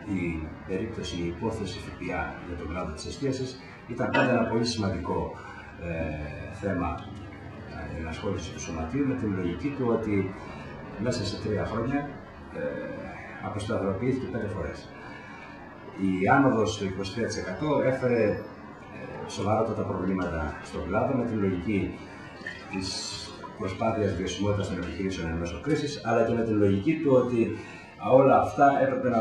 η περίπτωση, η υπόθεση ΦΠΑ για τον κλάδο της εστίασης ήταν πάντα ένα πολύ σημαντικό θέμα ενασχόληση του Σωματείου, με την λογική του ότι μέσα σε 3 χρόνια αποσταθεροποιήθηκε 5 φορές. Η άνοδος του 23% έφερε σοβαρότατα προβλήματα στον κλάδο, με την λογική της προσπάθειας βιωσιμότητας των επιχειρήσεων εν μέσω κρίσης, αλλά και με την λογική του ότι όλα αυτά έπρεπε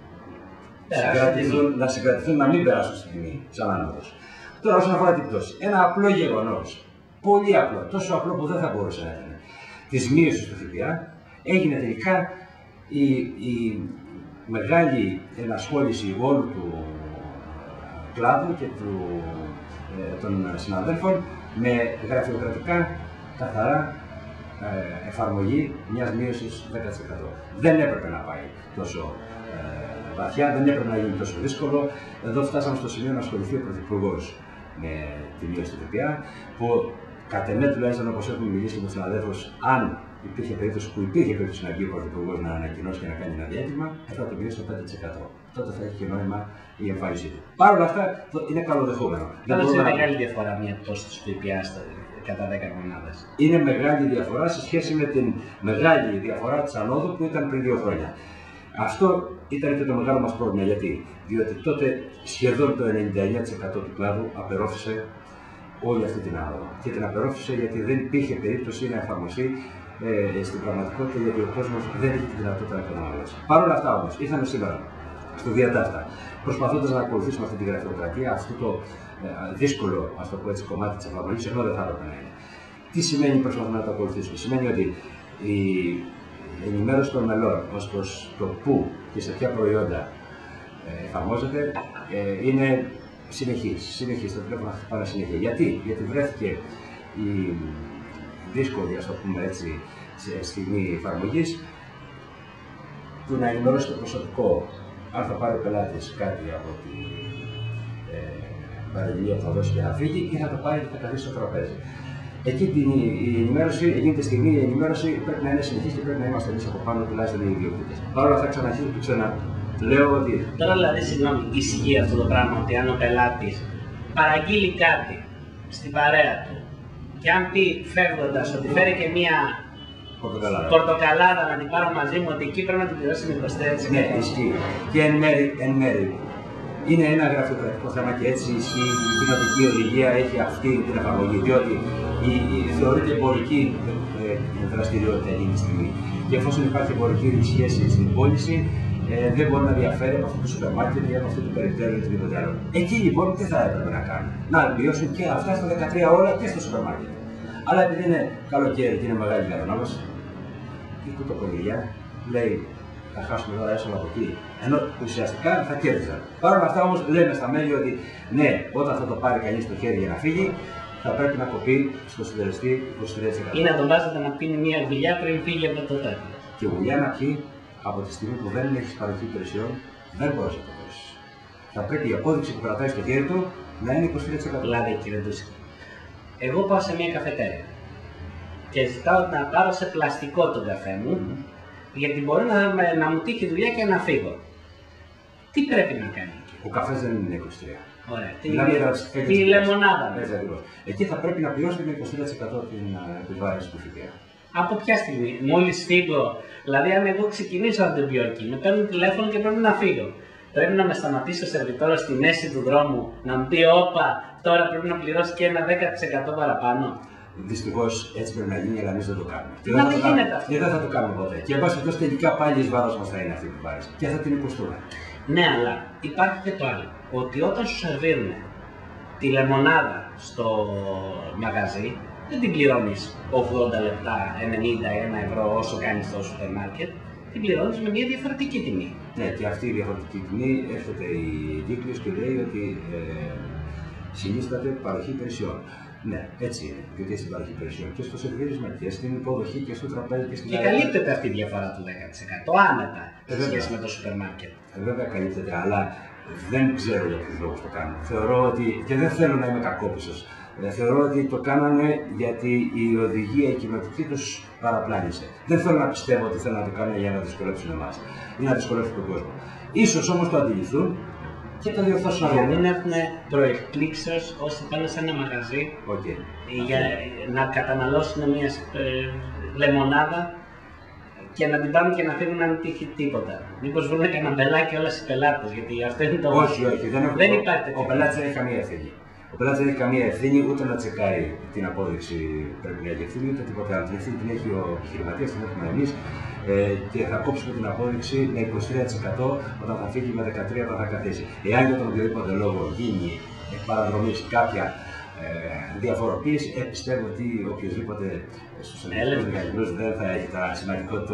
να συγκρατηθούν, να μην περάσουν στην τιμή σαν άνοδος. Τώρα, όσον αφορά την πτώση, ένα απλό γεγονός, πολύ απλό, τόσο απλό που δεν θα μπορούσε να είναι, της μείωσης του ΦΠΑ, έγινε τελικά η μεγάλη ενασχόληση όλου του κλάδου και των συναδέλφων με γραφειοκρατικά καθαρά εφαρμογή μιας μείωσης 10%. Δεν έπρεπε να πάει τόσο βαθιά, δεν έπρεπε να γίνει τόσο δύσκολο. Εδώ φτάσαμε στο σημείο να ασχοληθεί ο Πρωθυπουργός με τη μείωση του ΦΠΑ, που κατ' εμέ τουλάχιστον, όπως έχουμε μιλήσει με τους συναδέλφους, αν υπήρχε περίπτωση να βγει ο Πρωθυπουργός να ανακοινώσει και να κάνει ένα διέτοιμα, θα το μειώσει στο 5%. Τότε θα έχει και νόημα η εμφάνισή του. Παρ' όλα αυτά είναι καλοδεχόμενο. Πάντως είναι μεγάλη διαφορά μια πτώση του ΦΠΑ κατά 10 εβδομάδες. Είναι μεγάλη διαφορά σε σχέση με την μεγάλη διαφορά της ανόδου που ήταν πριν 2 χρόνια. Αυτό ήταν και το μεγάλο μας πρόβλημα. Διότι τότε σχεδόν το 99% του κλάδου απερόφησε όλη αυτή την άνοδο. Και την απερόφησε γιατί δεν υπήρχε περίπτωση να εφαρμοστεί στην πραγματικότητα, γιατί ο κόσμος δεν είχε τη δυνατότητα να καταναλώσει. Παρ' όλα αυτά όμως, ήρθαμε σήμερα στο διατάφτα, προσπαθώντας να ακολουθήσουμε αυτή τη γραφειοκρατία, αυτό το δύσκολο, ας το πω έτσι, κομμάτι της εφαρμογής, ενώ δεν θα έπρεπε να είναι. Τι σημαίνει προσπαθούμε να το ακολουθήσουμε? Σημαίνει ότι η ενημέρωση των μελών ως προς το πού και σε ποια προϊόντα εφαρμόζεται είναι συνεχής. Τα τηλέφωνα χτυπάνε συνέχεια. Γιατί βρέθηκε η δύσκολη, ας το πούμε έτσι, σε στιγμή εφαρμογής, του να ενημερώσει το προσωπικό αν θα πάρει ο πελάτης κάτι από την παραγγελία που θα δώσει και να φύγει, ή θα το πάρει και θα καθίσει στο τραπέζι. Εκεί εκείνη τη στιγμή η ενημέρωση πρέπει να είναι συνεχής και πρέπει να είμαστε εμείς από πάνω, τουλάχιστον οι ιδιοκτήτες. Παρ' όλα αυτά, λέω ότι. Τώρα δηλαδή, συγγνώμη, ισχύει αυτό το πράγμα ότι αν ο πελάτης παραγγείλει κάτι στην παρέα του και αν πει φεύγοντας ότι φέρει και μία πορτοκαλάδα να την πάρω μαζί μου, ότι εκεί πρέπει να την πληρώσει με 24%. Ναι, ισχύει. Και εν μέρει. Είναι ένα γραφειοκρατικό θέμα και έτσι ισχύει. Η κοινοτική οδηγία έχει αυτή την εφαρμογή. Διότι θεωρείται εμπορική δραστηριότητα εκείνη τη στιγμή. Και εφόσον υπάρχει εμπορική σχέση στην πώληση, δεν μπορεί να διαφέρει από αυτό το σούπερ μάρκετ ή από αυτό το περιπτώριο ή οτιδήποτε άλλο. Εκεί λοιπόν τι θα έπρεπε να κάνουν? Να μειώσουν και αυτά στα 13 όλα και στο σούπερ μάρκετ. Αλλά επειδή είναι καλοκαίρι και είναι μεγάλη κατανάλωση, η κουτοκονιλιά λέει θα χάσουμε τώρα έσοδα από εκεί. Ενώ ουσιαστικά θα κέρδιζαν. Παρ' όλα αυτά όμως λέμε στα μέλη ότι ναι, όταν θα το πάρει κανείς στο χέρι για να φύγει, θα πρέπει να κοπεί στο συντελεστή 23%. Ή να τον βάζετε να πίνει μια γουλιά πριν φύγει από το τέτοιο. Και γουλιά να πιει από τη στιγμή που δεν έχει παροχή υπηρεσιών, δεν μπορεί να το δώσει. Θα πρέπει η απόδειξη που κρατάει στο χέρι του να είναι 23%. Δηλαδή, κύριε Ντούση, εγώ πάω σε μια καφετέρια και ζητάω να πάρω σε πλαστικό τον καφέ μου, γιατί μπορεί να μου τύχει δουλειά και να φύγω. Τι πρέπει να κάνει εκεί? Ο καφές δεν είναι 23. Ωραία. Τη λεμονάδα. Εκεί θα πρέπει να πληρώσει με 23% την επιβάρυνση του ΦΠΑ. Από ποια στιγμή? Μόλις φύγω? Δηλαδή, αν εγώ ξεκινήσω από την Βιόρκη, με παίρνουν τηλέφωνο και πρέπει να φύγω. Πρέπει να με σταματήσει ο σερβιτόρος στη μέση του δρόμου, να μου πει: όπα, τώρα πρέπει να πληρώσει και ένα 10% παραπάνω. Δυστυχώς έτσι πρέπει να γίνει, αλλά εμείς δεν το κάνουμε. Μα δεν γίνεται αυτό. Και δεν θα το κάνουμε ποτέ. Και εν πάση περιπτώσει τελικά πάλι εις βάρος μας θα είναι αυτή η επιβάρυνση. Και θα την υποστούμε. Ναι, αλλά υπάρχει και το άλλο. Ότι όταν σου σερβίρουν τη λεμονάδα στο μαγαζί, δεν την πληρώνεις 80 λεπτά, 90 ή 1 ευρώ όσο κάνεις στο σούπερ μάρκετ, την πληρώνεις με μια διαφορετική τιμή. Ναι, και αυτή η διαφορετική τιμή έρχεται η κύκλος και λέει ότι συνίσταται παροχή υπηρεσιών. Ναι, έτσι είναι. Γιατί στην παροχή υπηρεσιών και στο σερβίρισμα και στην υποδοχή και στο τραπέζι και στην και καλύπτεται αυτή η διαφορά του 10% άνετα σε σχέση με το σούπερ μάρκετ. Βέβαια καλύπτεται, αλλά δεν ξέρω για ποιους λόγους το κάνουν. Θεωρώ ότι, και δεν θέλω να είμαι κακόπιστος, θεωρώ ότι το κάνανε γιατί η οδηγία η κοινοτική τους παραπλάνησε. Δεν θέλω να πιστεύω ότι θέλουν να το κάνουν για να δυσκολέψουν εμάς ή να δυσκολέψουν τον κόσμο. Ίσως όμως το αντιληφθούν και το διορθώσουν Για να αργότερα. μην έχουν προεκπλήξεως όσοι πάνε σε ένα μαγαζί Okay. για να καταναλώσουν μια λεμονάδα και να την πάρουν και να φύγουν αν τύχει τίποτα. Μήπως βρουν κανένα μπελάκι όλες οι πελάτες, γιατί αυτό είναι το... Όχι, δεν υπάρχει τέτοιο. Ο πελάτης δεν έχει καμία ευθύνη. Ο πελάτης δεν έχει καμία ευθύνη ούτε να τσεκάρει την απόδειξη πρέπει να έχει ευθύνη, ούτε τίποτα άλλο. Την ευθύνη την έχει ο επιχειρηματίας, την έχουμε εμείς και θα κόψουμε την απόδειξη με 23% όταν θα φύγει, με 13% όταν θα καθίσει. Εάν για τον οποιοδήποτε λόγο γίνει παραδρομή κάποια διαφοροποίηση, πιστεύω ότι οποιοδήποτε στους ελληνικούς μηχανισμούς δεν θα έχει τα σημαντικότητα.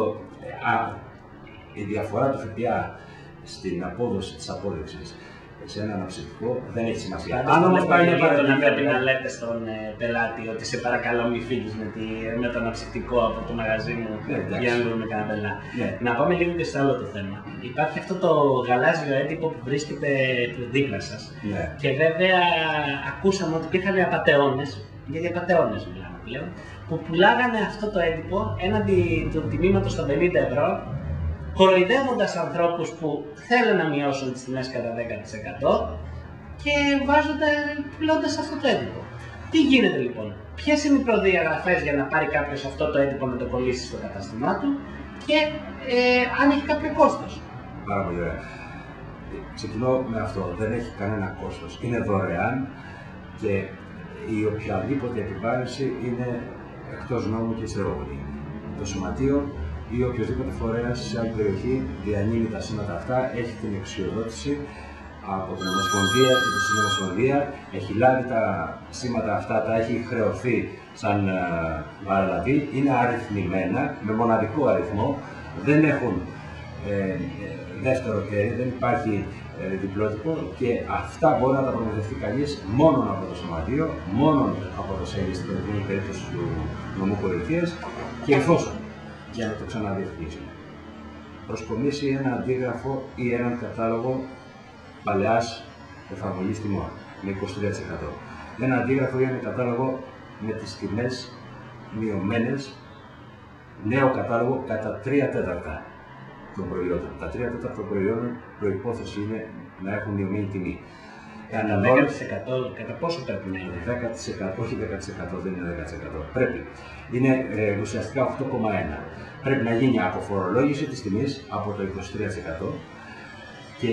Η διαφορά του ΦΠΑ στην απόδοση της απόδειξης σε ένα αναψυκτικό δεν έχει σημασία. Αν όμως πάει για παράδειγμα, πρέπει να λέτε στον πελάτη ότι σε παρακαλώ μη φύγεις με το αναψυκτικό από το μαγαζί μου για να βρούμε κανένα πελά. Να πάμε λίγο και σε άλλο το θέμα. Υπάρχει αυτό το γαλάζιο έντυπο που βρίσκεται δίπλα σας. Και βέβαια ακούσαμε ότι υπήρχαν απατεώνες, γιατί απατεώνες μιλάμε πλέον, που πουλάγανε αυτό το έντυπο έναντι του τιμήματος των 50 ευρώ, κοροϊδεύοντας ανθρώπους που θέλουν να μειώσουν τις τιμές κατά 10% και πουλώντας αυτό το έντυπο. Τι γίνεται λοιπόν, ποιες είναι οι προδιαγραφές για να πάρει κάποιος αυτό το έντυπο να το κολλήσει στο κατάστημά του και αν έχει κάποιο κόστος. Πάρα πολύ ωραία. Ξεκινώ με αυτό, δεν έχει κανένα κόστος, είναι δωρεάν και η οποιαδήποτε επιβάρυνση είναι εκτός νόμου και ιστερόγονη. Το σωματείο ή οποιοδήποτε φορέας σε άλλη περιοχή διανύμει τα σήματα αυτά, έχει την εξουσιοδότηση από την Ομοσπονδία και τη Συνομοσπονδία, έχει λάβει τα σήματα αυτά, τα έχει χρεωθεί σαν παραλαβή, είναι αριθμημένα με μοναδικό αριθμό, δεν έχουν δεύτερο χέρι, δεν υπάρχει διπλότυπο και αυτά μπορεί να τα προμηθευτεί κανείς μόνο από το σωματείο, μόνο από το ΣΕΛΙ στην προκειμένη περίπτωση του νομού πολιτείας και εφόσον, για να το ξαναδιευκρινίσουμε, προσκομίσει ένα αντίγραφο ή έναν κατάλογο παλαιάς εφαρμογής τιμών με 23%. Ένα αντίγραφο ή ένα κατάλογο με τις τιμές μειωμένες, νέο κατάλογο κατά 3/4 των προϊόντων. Τα 3/4 των προϊόντων προϋπόθεση είναι να έχουν μειωμένη τιμή. Κατά 10% κατά πόσο πρέπει να είναι? 10%, όχι 10%, δεν είναι 10%. Πρέπει. Είναι ουσιαστικά 8,1. Πρέπει να γίνει αποφορολόγηση της τιμής από το 23% και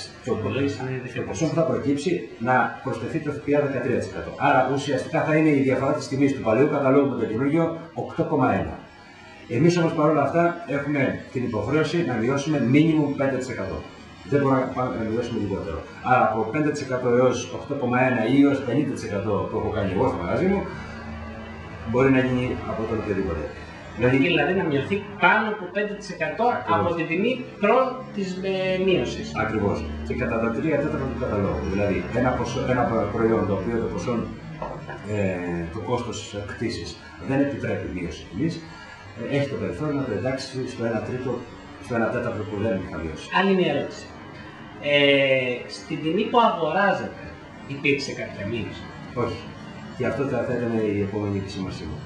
στο ποσό που θα προκύψει να προσθεθεί το ΦΠΑ 13%. Άρα ουσιαστικά θα είναι η διαφορά της τιμής του παλαιού καταλόγου με το καινούργιο 8,1. Εμείς όμως παρόλα αυτά έχουμε την υποχρέωση να μειώσουμε minimum 5%. Δεν μπορούμε να μειώσουμε λιγότερο. Άρα από 5% έως 8,1 ή έως 50% που έχω κάνει εγώ στο μαγαζί μου, μπορεί να γίνει από τον οποιοδήποτε. Δηλαδή να μειωθεί πάνω από 5% από την τιμή πρώτης μείωσης. Ακριβώς. Και κατά τα 3/4 του καταλόγου. Δηλαδή ένα προϊόν το οποίο το ποσό, το κόστος κτήσης δεν επιτρέπει μείωση τιμής, έχει το περιθώριο να το εντάξει στο 1/3, στο 1/4 που δεν θα μειώσει. Άλλη μια ερώτηση. Στην τιμή που αγοράζεται υπήρξε κάποια μείωση? Όχι. Και αυτό θα ήταν η επόμενη επισήμωσή μου.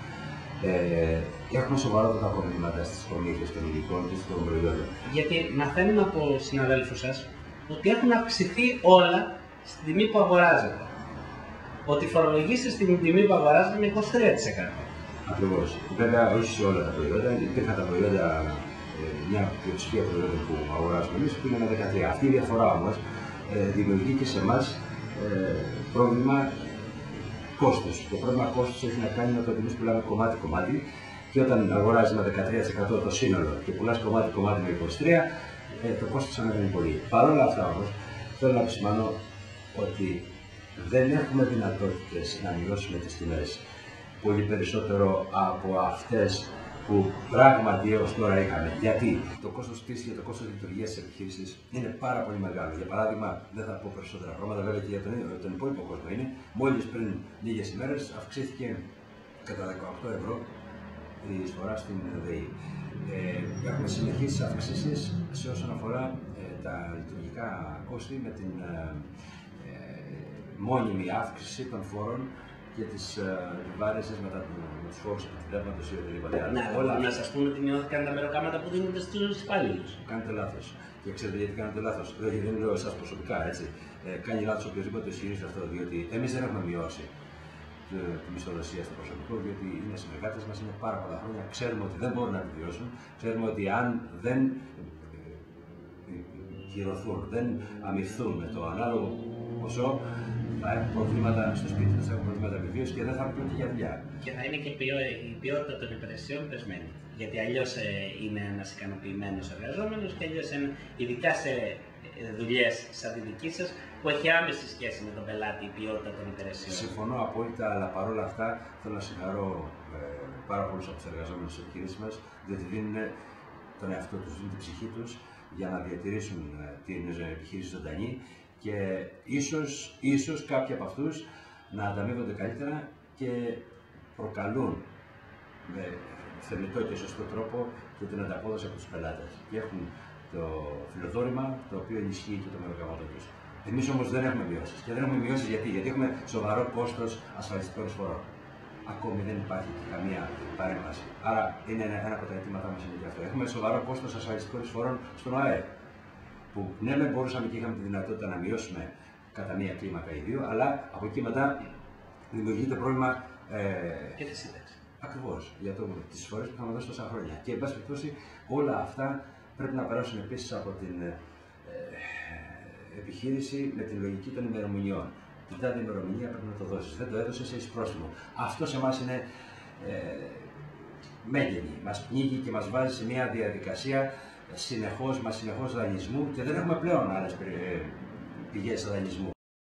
Έχουμε σοβαρότατα προβλήματα στις προμήθειες των υλικών και των προϊόντων. Γιατί μαθαίνουμε από συναδέλφους σας ότι έχουν αυξηθεί όλα στην τιμή που αγοράζεται. Ότι φορολογήσετε στην τιμή που αγοράζετε με 23%. Ακριβώς. Βέβαια, όχι σε όλα τα προϊόντα. Υπήρχαν τα προϊόντα, μια πλειοψηφία προϊόντων που αγοράζουμε εμείς που είναι ένα 13%. Αυτή η διαφορά όμως δημιουργεί και σε εμάς πρόβλημα κόστος. Το πρόβλημα κόστος έχει να κάνει με το ότι εμείς πουλάμε κομμάτι-κομμάτι και όταν αγοράζει με 13% το σύνολο και πουλάς κομμάτι-κομμάτι με 23%, το κόστος ανεβαίνει πολύ. Παρ' όλα αυτά όμως, θέλω να επισημάνω ότι δεν έχουμε δυνατότητες να μειώσουμε τις τιμές πολύ περισσότερο από αυτές που πράγματι έως τώρα είχαμε. Γιατί το κόστος κτήσης και το κόστος λειτουργίας της επιχείρησης είναι πάρα πολύ μεγάλο. Για παράδειγμα, δεν θα πω περισσότερα πράγματα, βέβαια και για τον υπόλοιπο κόσμο είναι. Μόλις πριν λίγες ημέρες αυξήθηκε κατά 18 ευρώ η εισφορά στην ΔΕΗ. Έχουμε συνεχείς αυξήσεις σε όσον αφορά τα λειτουργικά κόστη με την μόνιμη αύξηση των φόρων και τις επιβάρυνσεις μετά τους φόρους επιτρέπματος ή οτιδήποτε άλλο. Ναι, όλα να σας πούμε ότι μειώθηκαν τα μεροκάματα που δίνονται στους υπαλλήλους. Κάνετε λάθος. Και ξέρετε γιατί κάνετε λάθος. Δεν λέω εσάς προσωπικά, έτσι. Κάνει λάθος οποιοδήποτε ισχυρίζεται αυτό, διότι εμείς δεν έχουμε μειώσει τη μισθοδοσία στο προσωπικό, διότι είναι συνεργάτες μας, είναι πάρα πολλά χρόνια. Ξέρουμε ότι δεν μπορούν να επιβιώσουν. Ξέρουμε ότι αν δεν κυρωθούν, δεν αμοιφθούν με το ανάλογο ποσό, θα έχουν προβλήματα στο σπίτι τους, θα έχουν προβλήματα επιβίωσης και δεν θα έχουν και για δουλειά. Και θα είναι και η ποιότητα των υπηρεσιών πεσμένη. Γιατί αλλιώς είναι ένας ικανοποιημένος εργαζόμενος και αλλιώς είναι, ειδικά σε δουλειές σαν τη δική σας, που έχει άμεση σχέση με τον πελάτη η ποιότητα των υπηρεσιών. Συμφωνώ απόλυτα, αλλά παρόλα αυτά θέλω να συγχαρώ πάρα πολλούς από τους εργαζόμενους της επιχείρησης μας, διότι δίνουν τον εαυτό τους, δίνουν την ψυχή τους για να διατηρήσουν την επιχείρηση ζωντανή και ίσως κάποιοι από αυτούς να ανταμείβονται καλύτερα και προκαλούν με θεμητό και σωστό τρόπο και την ανταπόδοση από τους πελάτες. Και έχουν το φιλοδόρημα το οποίο ενισχύει και το μεροκάματο τους. Εμείς όμως δεν έχουμε μειώσεις. Και δεν έχουμε μειώσεις γιατί έχουμε σοβαρό κόστος ασφαλιστικών εισφορών. Ακόμη δεν υπάρχει καμία παρέμβαση. Άρα είναι ένα από τα αιτήματά μας είναι και αυτό. Έχουμε σοβαρό κόστος ασφαλιστικών εισφορών στον ΑΕΠ. Που ναι, δεν μπορούσαμε και είχαμε τη δυνατότητα να μειώσουμε κατά μία κλίμακα ή δύο, αλλά από εκεί μετά δημιουργείται πρόβλημα. Και τη σύνταξη. Ακριβώς, για τις εισφορές που είχαμε δώσει τόσα χρόνια. Και εν πάση περιπτώσει όλα αυτά πρέπει να περάσουν επίσης από την επιχείρηση με την λογική των ημερομηνιών. Την τάδε ημερομηνία πρέπει να το δώσεις. Δεν το έδωσες, έχεις πρόστιμο. Αυτό σε εμάς είναι μέγενη. Μας πνίγει και μας βάζει σε μια διαδικασία συνεχώς δανεισμού και δεν έχουμε πλέον άλλες πηγές δανεισμού.